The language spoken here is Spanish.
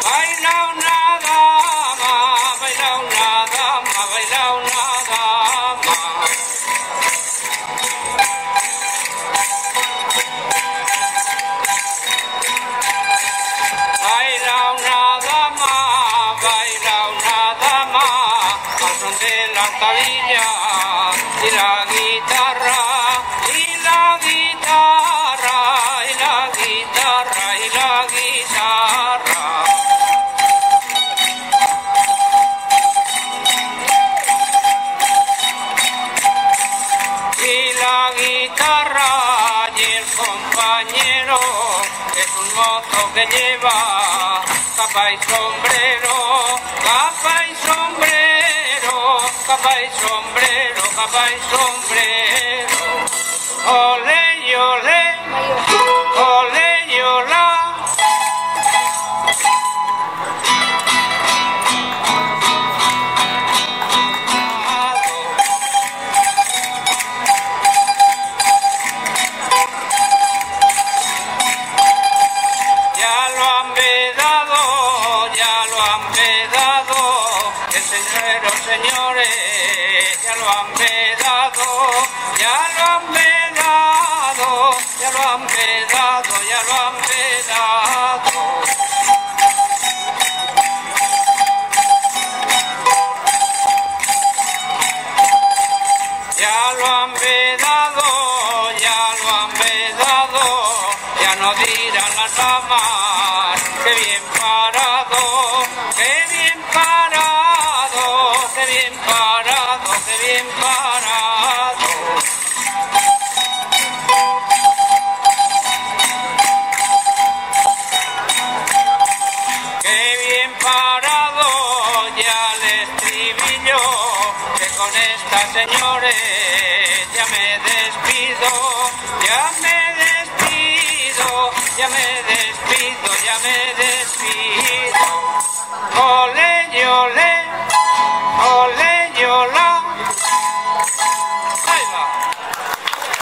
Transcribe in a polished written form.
Baila una dama, baila una dama, baila una dama. Baila una dama, al son de la tablilla y la guitarra, y la guitarra, y la guitarra, y la guitarra. Y la guitarra y el compañero es un mozo que lleva capa y sombrero, capa y sombrero, capa y sombrero, capa y sombrero. Ole y ole, ole y ola. Ya lo han vedado, el señor, señores, ya lo han vedado, ya lo han vedado, ya lo han vedado, ya lo han vedado. Ya lo han vedado, ya lo han vedado, ya no dirán las damas, qué bien parado, qué bien parado, qué bien parado, qué bien parado. Qué bien parado ya el estribillo, que con estas señores ya me despido, ya me despido, ya me despido, ya me despido. Ole, ole.